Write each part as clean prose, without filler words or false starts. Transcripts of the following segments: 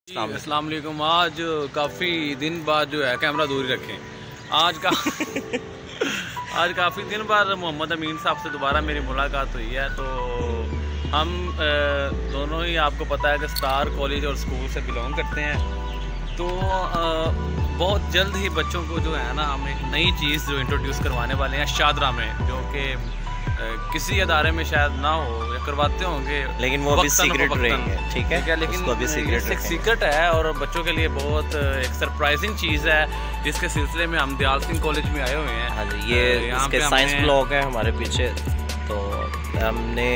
अस्सलाम वालेकुम। आज काफ़ी दिन बाद जो है कैमरा दूर ही रखें। आज का आज काफ़ी दिन बाद मोहम्मद अमीन साहब से दोबारा मेरी मुलाकात हुई है। तो हम दोनों ही, आपको पता है कि स्टार कॉलेज और स्कूल से बिलोंग करते हैं। तो बहुत जल्द ही बच्चों को जो है ना, हम एक नई चीज़ जो इंट्रोड्यूस करवाने वाले हैं शादरा में, जो कि किसी अदारे में शायद ना हो या करवाते होंगे, लेकिन वो अभी सीक्रेट रहेंगे। ठीक है, लेकिन अभी सीक्रेट एक सीक्रेट है और बच्चों के लिए बहुत एक सरप्राइजिंग चीज़ है, जिसके सिलसिले में हम दयाल सिंह कॉलेज में आए हुए हैं। हाँ जी, ये इसके साइंस ब्लॉक है हमारे पीछे। तो हमने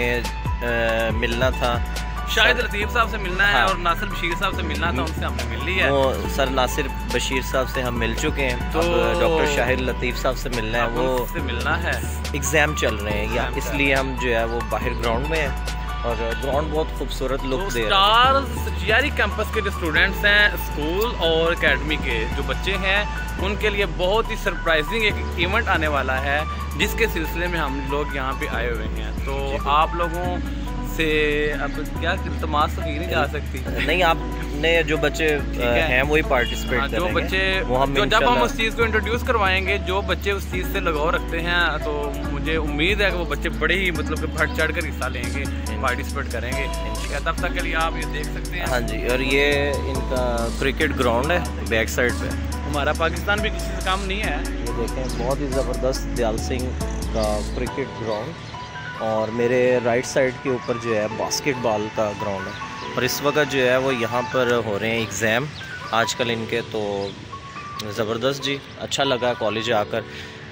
मिलना था, शाहिद लतीफ़ साहब से मिलना है। हाँ। और नासिर बशीर साहब से मिलना था, उनसे हमने मिल लिया है। वो सर नासिर बशीर साहब से हम मिल चुके हैं। तो डॉक्टर शाहिद लतीफ़ साहब से मिलना है, वो से मिलना है। एग्ज़ाम चल रहे हैं या इसलिए हम जो है वो बाहर ग्राउंड में हैं, और ग्राउंड बहुत खूबसूरत लुक दे रहा है। स्टार जीआरई कैंपस के जो स्टूडेंट्स हैं, स्कूल और एकेडमी के जो बच्चे हैं, उनके लिए बहुत ही सरप्राइजिंग एक इवेंट आने वाला है, जिसके सिलसिले में हम लोग यहाँ पे आए हुए हैं। तो आप लोगों से अब क्या इल्तमास तो की नहीं जा सकती। नहीं, आपने जो बच्चे हैं वही पार्टिसिपेट करेंगे। जो बच्चे वो हम जब हम उस चीज़ को इंट्रोड्यूस करवाएंगे, जो बच्चे उस चीज़ से लगाव रखते हैं, तो मुझे उम्मीद है कि वो बच्चे बड़े ही मतलब कि बढ़ चढ़ कर हिस्सा लेंगे, पार्टिसिपेट करेंगे। तब तक के लिए आप ये देख सकते हैं। हाँ जी, और ये इनका क्रिकेट ग्राउंड है बैक साइड पे। हमारा पाकिस्तान भी किसी से कम नहीं है। ये देखें, बहुत ही ज़बरदस्त दयाल सिंह का क्रिकेट ग्राउंड, और मेरे राइट साइड के ऊपर जो है बास्केटबॉल का ग्राउंड है। और इस वक्त जो है वो यहाँ पर हो रहे हैं एग्ज़ाम आजकल इनके। तो ज़बरदस्त जी, अच्छा लगा कॉलेज आकर।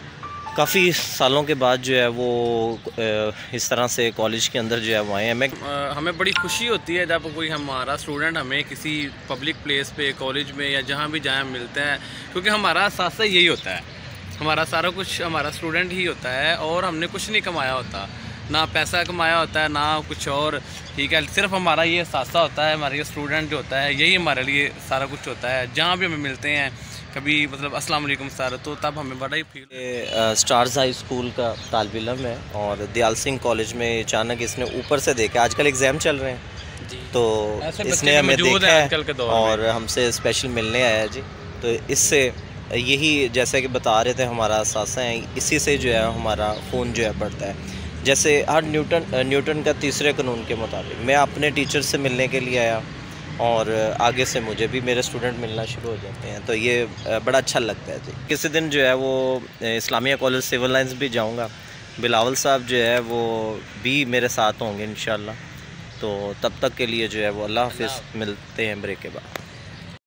काफ़ी सालों के बाद जो है वो इस तरह से कॉलेज के अंदर जो है वो आए हैं। हमें बड़ी खुशी होती है जब कोई हमारा स्टूडेंट हमें किसी पब्लिक प्लेस पे, कॉलेज में या जहाँ भी जाए मिलते हैं, क्योंकि हमारा साथ यही होता है, हमारा सारा कुछ हमारा स्टूडेंट ही होता है, और हमने कुछ नहीं कमाया होता, ना पैसा कमाया होता है ना कुछ और। ठीक है, सिर्फ हमारा ये सासा होता है, हमारा ये स्टूडेंट जो होता है, यही हमारे लिए सारा कुछ होता है। जहाँ भी हमें मिलते हैं कभी, मतलब अस्सलाम वालेकुम सर, तो तब हमें बड़ा ही फील। स्टार्स हाई स्कूल का तालिब इल्म है, और दयाल सिंह कॉलेज में अचानक इसने ऊपर से देखा, आजकल एग्ज़ाम चल रहे हैं, तो इसने हमें देखा है और हमसे स्पेशल मिलने आया जी। तो इससे यही, जैसे कि बता रहे थे, हमारा सासा है, इसी से जो है हमारा खून जो है बढ़ता है। जैसे हर न्यूटन का तीसरे कानून के मुताबिक मैं अपने टीचर से मिलने के लिए आया, और आगे से मुझे भी मेरे स्टूडेंट मिलना शुरू हो जाते हैं। तो ये बड़ा अच्छा लगता है जी। किसी दिन जो है वो इस्लामिया कॉलेज सिविल लाइंस भी जाऊंगा, बिलावल साहब जो है वो भी मेरे साथ होंगे इंशाल्लाह। तो तब तक के लिए जो है वो अल्लाह हाफ़िज़, मिलते हैं ब्रेक के बाद।